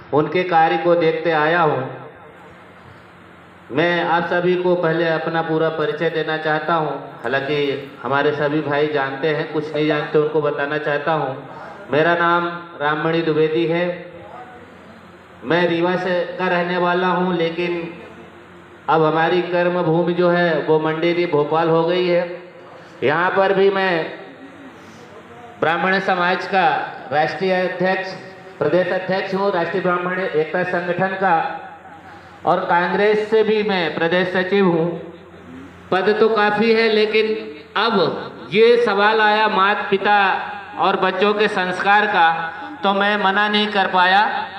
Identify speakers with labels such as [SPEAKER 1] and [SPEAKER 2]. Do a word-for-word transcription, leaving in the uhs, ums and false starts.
[SPEAKER 1] उनके कार्य को देखते आया हूँ। मैं आप सभी को पहले अपना पूरा परिचय देना चाहता हूँ, हालांकि हमारे सभी भाई जानते हैं, कुछ नहीं जानते उनको बताना चाहता हूँ। मेरा नाम राममणि द्विवेदी है। मैं रीवा से का रहने वाला हूँ, लेकिन अब हमारी कर्म भूमि जो है वो मंडेरी भोपाल हो गई है। यहाँ पर भी मैं ब्राह्मण समाज का राष्ट्रीय अध्यक्ष, प्रदेश अध्यक्ष हूँ, राष्ट्रीय ब्राह्मण एकता संगठन का, और कांग्रेस से भी मैं प्रदेश सचिव हूँ। पद तो काफ़ी है, लेकिन अब ये सवाल आया माता पिता और बच्चों के संस्कार का, तो मैं मना नहीं कर पाया।